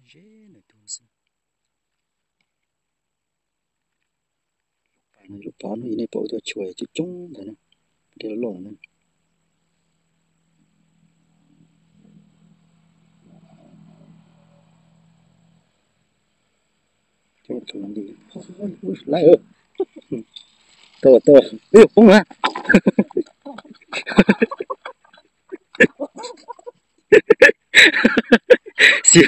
dễ này tuần sau này lúc đó nó này bộ tôi chuối chứ chung thế này để nó lỏng lên cho tôi làm gì lại ơi tôi không à xíu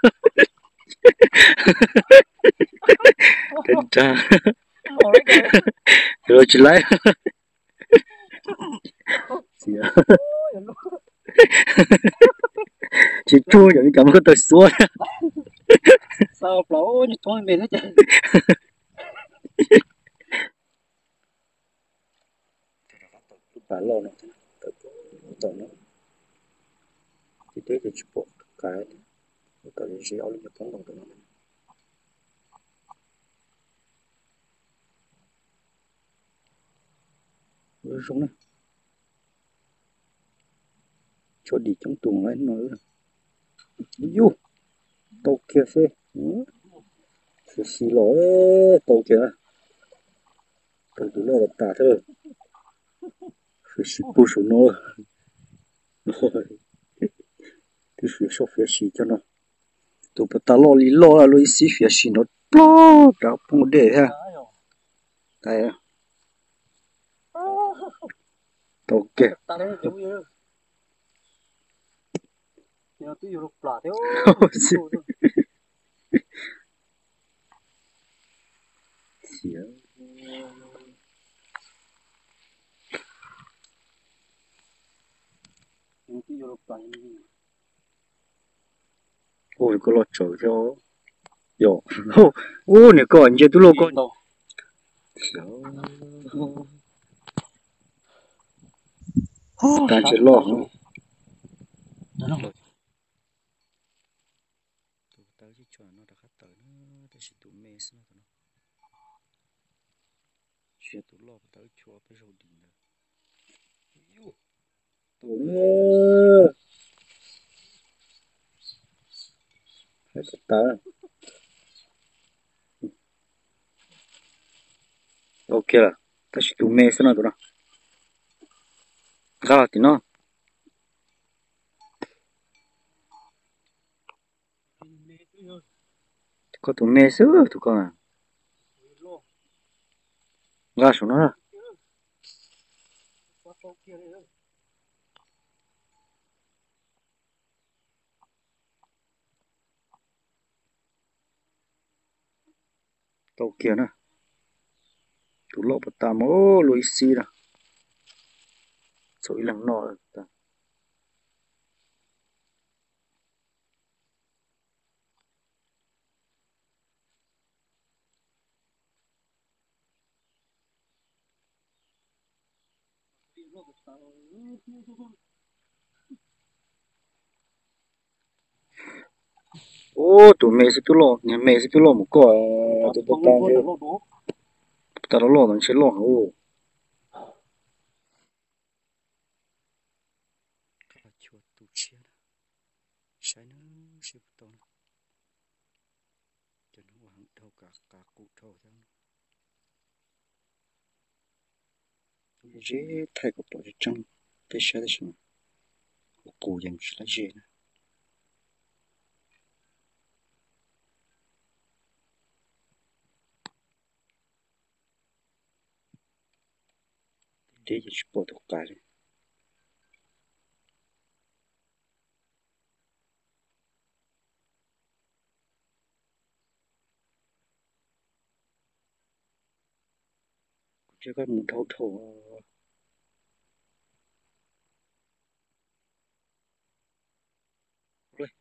tên cha rồi chỉ lại xíu chỉ chua giống như cảm ơn tôi xua sao lâu như tôi mệt hết trơn phải lâu nữa tôi nó thì thế thì chụp bộ cái gì áo lực không đồng nó rồi xuống này cho đi trong tuồng lại nữa du tàu kia phê xì lỗ tàu kia tàu tụi nó tả thôi xì bù xuống nó rồi thì xì số phía xì cho nó tụi bắt ta lo lý lo là lo xì phía xì nó lo đạo phong đề ha đây à tàu kia ôi có lọt trâu cho yo ô này có anh chưa tu lô con ta chỉ lo không tao chỉ cho nó đã khát tới nó để chỉ tụ mê nó chuyện tụ lo tao cho bây giờ đi nữa tụ mê hết ta ok là tao chỉ tụ mê nó tụi nó ra thì nó có tụ mê sữa tụi con à ra xuống nó tàu kia nè tụ lộ bật tà mô lùi xì nè sổi lằng nọ ta ô tụ mê sẽ tụ lộ nhà mê sẽ tụ lộ một cỏ tụ bật tà chứ ta nó lộ nó sẽ lộ ô cái là chuột tụ chia sai nó sẽ bật tàu cho nó hoàng thâu cả cụ thâu theo nó dễ thay của bộ trong cái xe đó xem cụ dành là dễ nè để chỉ bộ thuộc cái chứ có một thâu thâu rồi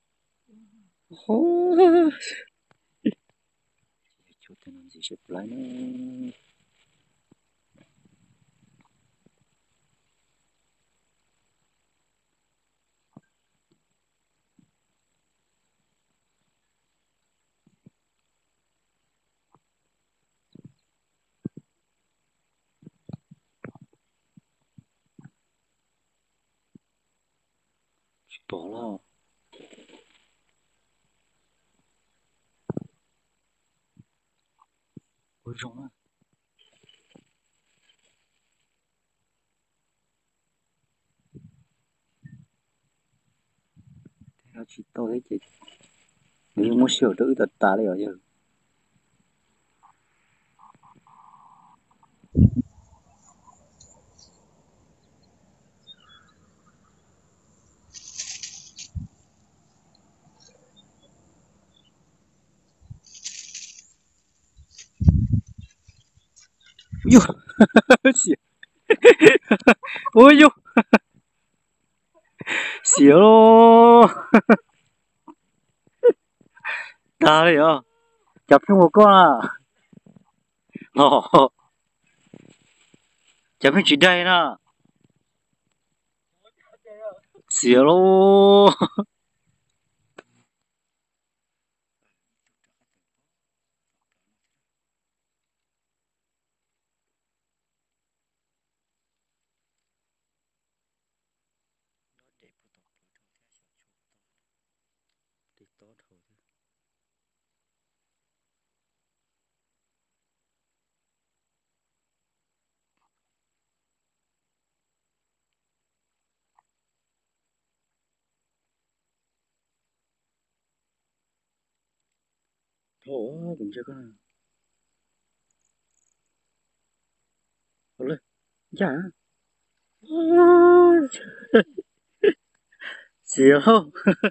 ô chút tên gì sẽ lại nó bỏ lo Ôi rồng á. Nó chỉ to thế chị. Nếu muốn sửa đỡ tật tá đấy ở giờ. Yo, xỉa. Ôi yo, xỉa lô. Tá đấy à. Chụp cho một con à. Ồ, chụp cho chị đây nè. Xỉa lô. Thôi, đừng chơi con này. Thôi lên, dạ. Xỉa lô.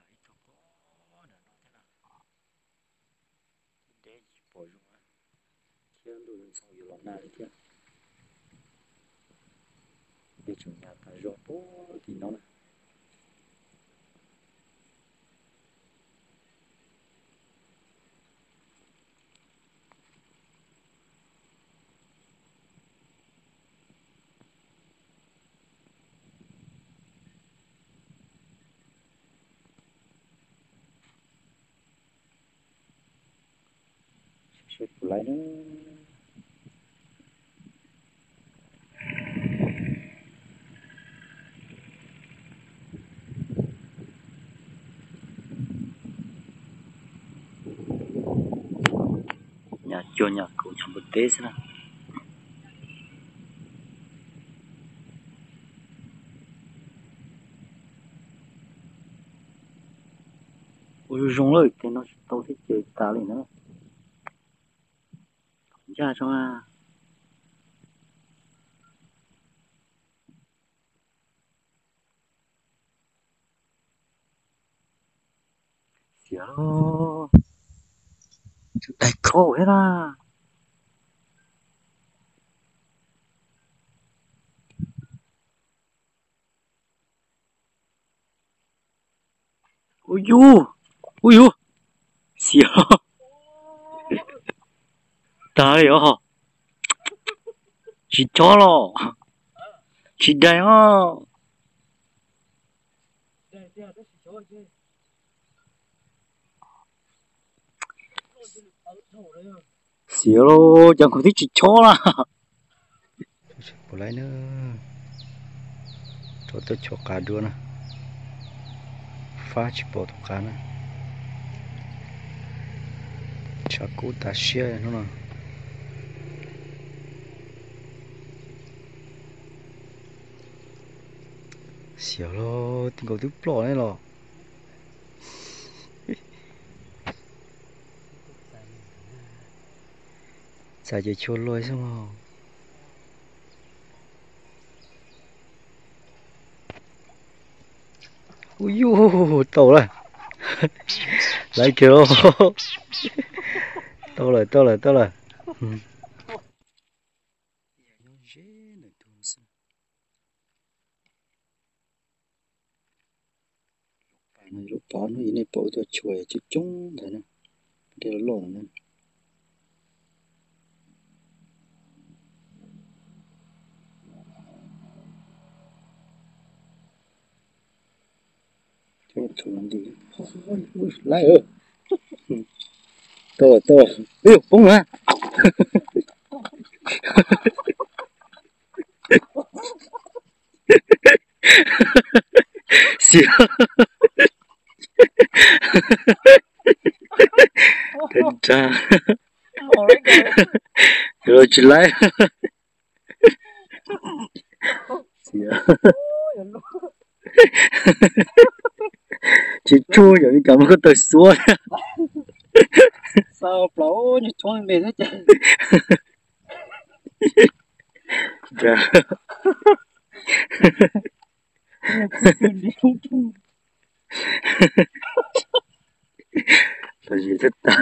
Để chúng nhà ta rộng bố thì nó là sẽ lại nó nhà cho nhà cậu chẳng bật tế xem nào. Ôi rong lời thì nó tao thích chơi ta lên nữa. Ra cho à. Xỉa lô. Đại khổ hết à. Ôi yu. Ôi yu. Xỉa lô. Ta đấy hả? Chị cho lo. Chị đây hả? Xỉa lô, chẳng có thích chị cho là. Bộ lại nữa. Cho tôi cho cá đua nè. Phá chỉ bộ thủ cá nè. Chả cú ta xia nữa nè. Xỉa lô, tình cầu tiếp lọ này lọ. Xài chơi chôn lôi xong rồi. Ui dô, tàu rồi. Lại kìa. Tàu rồi, tàu rồi, tàu rồi. Lúc đó nó này bộ cho chuối chứ chung thế này. Đây là lộn này. Thôi làm đi. Ui, lại ơi. Tôi. Ê, bông à. Xỉa. Thật ra. rồi chỉ lại chỉ chua rồi cảm có tôi xua sao bảo như chọn mệt hết trời dạ đi chung chung là gì thế ta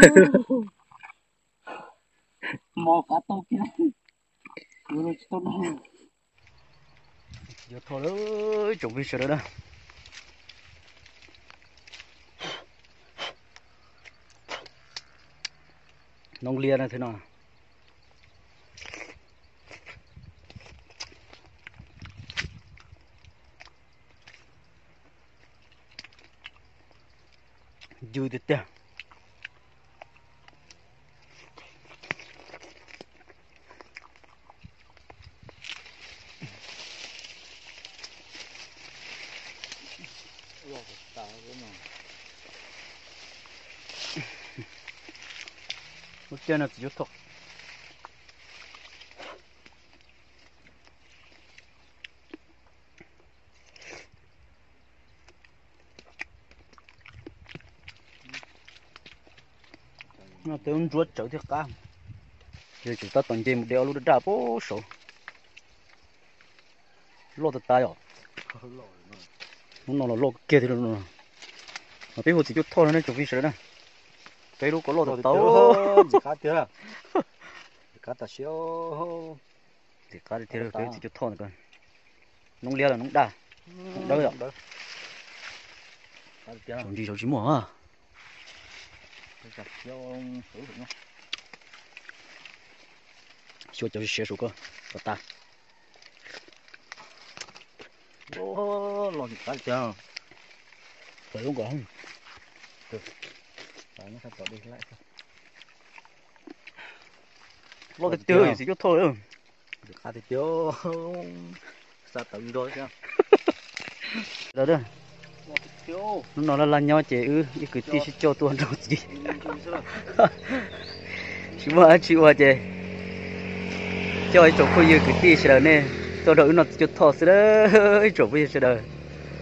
mò cá to kia rồi to này giờ thôi ơi chuẩn bị sửa đó nông lia này thế nào vui tuyệt vời một chân là chỉ thôi nó tới ruột chậu thiệt cam giờ chúng ta toàn chơi một đeo luôn đã bố số lô tự tay à nó lô kia thì nó mà bây giờ chỉ chút thôi nó chụp vi sữa nè cái lúc có lô tự tao cá chưa cá ta xíu thì cá thì cái chỉ chút thôi còn nông lia là nông đa đâu rồi trồng gì trồng chỉ mùa à cho xe số cơ và ta ô lon cá chưa phải không còn phải nó phải đi lại lo thì chơi chỉ chút thôi cá thì chưa sao tự rồi chứ đó đó nó là nhau chế cái tí sẽ cho tuần rồi gì chỉ mà chế cho ai chụp coi như cái tí sẽ nè tôi đợi nó chút thọ sẽ đó chụp bây giờ sẽ đời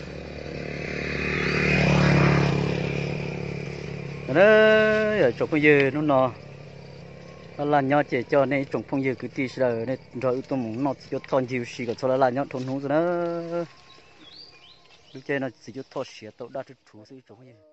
đó giờ chụp bây giờ nó là nhau chế cho nên trồng phong như cái tí sẽ đời nên rồi tôi muốn nó chút thọ nhiều xí cái cho là nhau thôn hú rồi đó lúc chơi nó chỉ chút thọ xía tôi đã chút thú gì trồng như